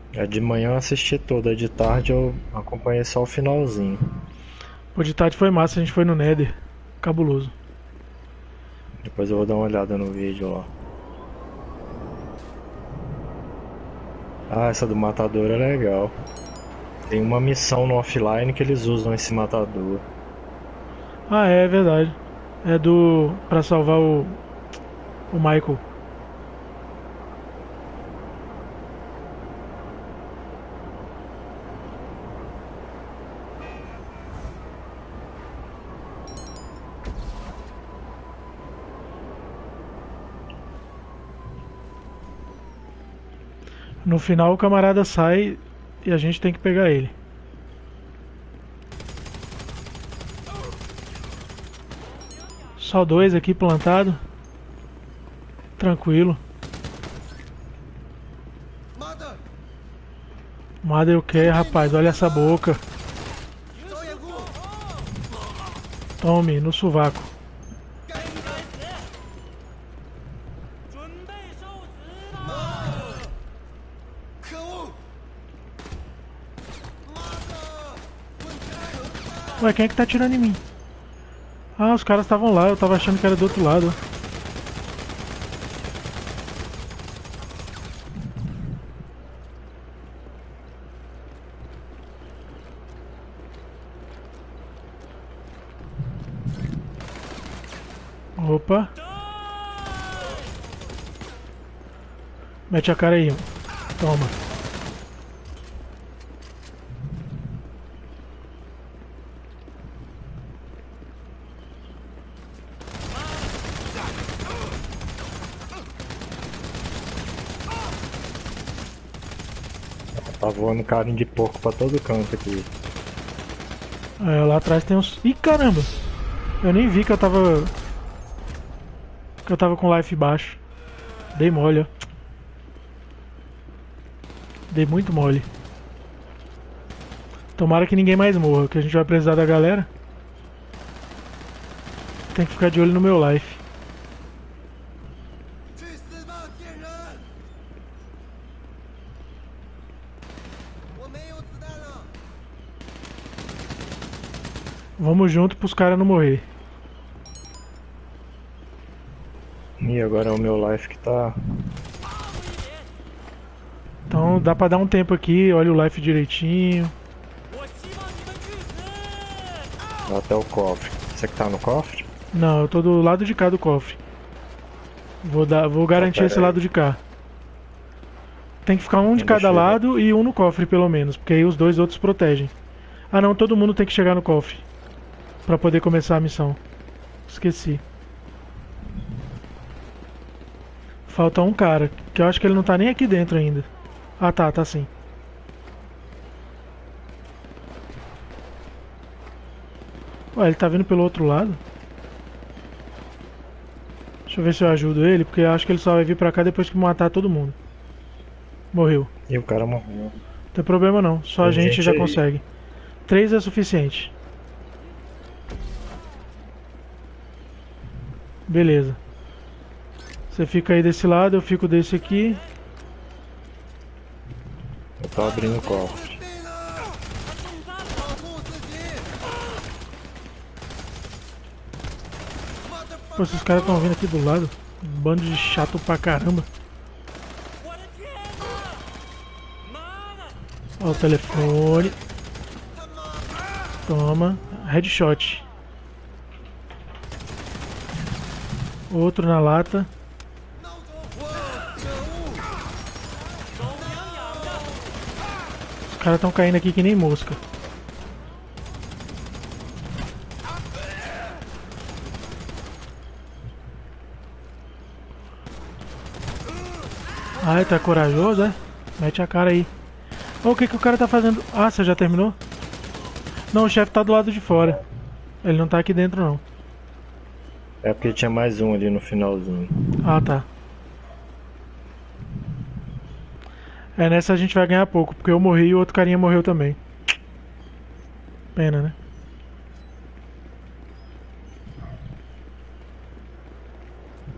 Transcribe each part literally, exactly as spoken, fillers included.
É, de manhã eu assisti toda, de tarde eu acompanhei só o finalzinho. Pô, de tarde foi massa, a gente foi no Nether. Cabuloso. Depois eu vou dar uma olhada no vídeo lá. Ah, essa do matador é legal. Tem uma missão no offline que eles usam esse matador. Ah, é, é verdade. É do. Pra salvar o. O Michael. No final o camarada sai e a gente tem que pegar ele. Só dois aqui plantado. Tranquilo. Mother o que, rapaz? Olha essa boca. Tome, no sovaco. Ué, quem é que tá atirando em mim? Ah, os caras estavam lá, eu tava achando que era do outro lado. Opa. Mete a cara aí. Toma. Tá voando carne de porco pra todo canto aqui. É, lá atrás tem uns... Ih, caramba. Eu nem vi que eu tava... Que eu tava com life baixo. Dei mole, ó. Dei muito mole. Tomara que ninguém mais morra, que a gente vai precisar da galera. Tem que ficar de olho no meu life. Vamos junto pros caras não morrer. E agora é o meu life que tá. Então dá pra dar um tempo aqui, olha o life direitinho. Até o cofre. Você que tá no cofre? Não, eu tô do lado de cá do cofre. Vou, dar, vou Então garantir pera esse aí. lado de cá. Tem que ficar um de Então cada deixa eu ir. lado e um no cofre pelo menos, porque aí os dois outros protegem. Ah não, todo mundo tem que chegar no cofre pra poder começar a missão. Esqueci. Falta um cara, que eu acho que ele não tá nem aqui dentro ainda. Ah tá, tá sim. Ué, ele tá vindo pelo outro lado? Deixa eu ver se eu ajudo ele, porque eu acho que ele só vai vir pra cá depois que matar todo mundo. Morreu. E o cara morreu. Não tem problema não, só a Tem gente gente já aí. consegue. Três é suficiente. Beleza. Você fica aí desse lado, eu fico desse aqui. Eu tô abrindo o cofre. Pô, esses caras estão vindo aqui do lado. Um bando de chato pra caramba. Ó o telefone. Toma. Headshot. Outro na lata. Os caras estão caindo aqui que nem mosca. Ai, tá corajoso, é? Mete a cara aí. Ô, o que que o cara tá fazendo? Ah, você já terminou? Não, o chefe tá do lado de fora. Ele não tá aqui dentro, não. É porque tinha mais um ali no finalzinho. Ah, tá. É, nessa a gente vai ganhar pouco, porque eu morri e o outro carinha morreu também. Pena, né?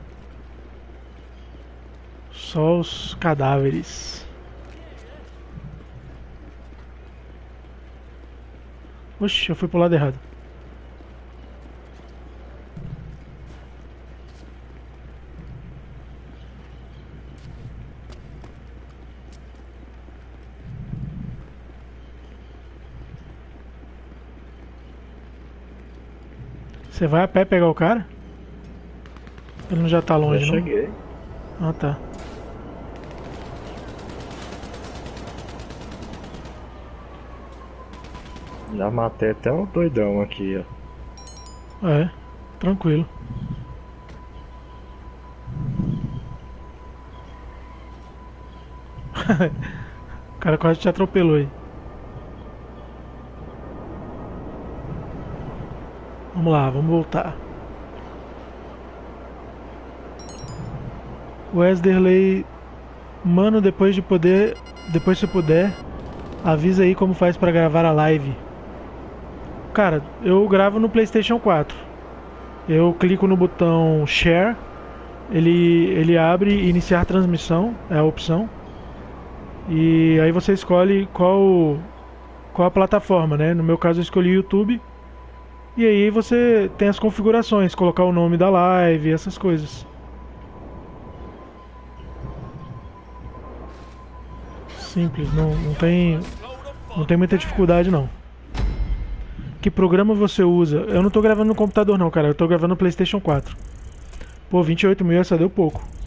Só os cadáveres. Oxi, eu fui pro lado errado. Você vai a pé pegar o cara? Ele não já tá longe, Já não? cheguei. Ah, tá. Já matei até o doidão aqui, ó. É, tranquilo. O cara quase te atropelou aí. Vamos lá, vamos voltar. Wesley, mano, depois de poder, depois se puder, avisa aí como faz pra gravar a live. Cara, eu gravo no PlayStation quatro. Eu clico no botão Share, ele, ele abre iniciar transmissão, é a opção. E aí você escolhe qual, qual a plataforma, né? No meu caso eu escolhi YouTube. E aí você tem as configurações, colocar o nome da live, essas coisas. Simples, não, não tem não tem muita dificuldade não. Que programa você usa? Eu não tô gravando no computador não, cara, eu tô gravando no PlayStation quatro. Pô, vinte e oito mil essa deu pouco.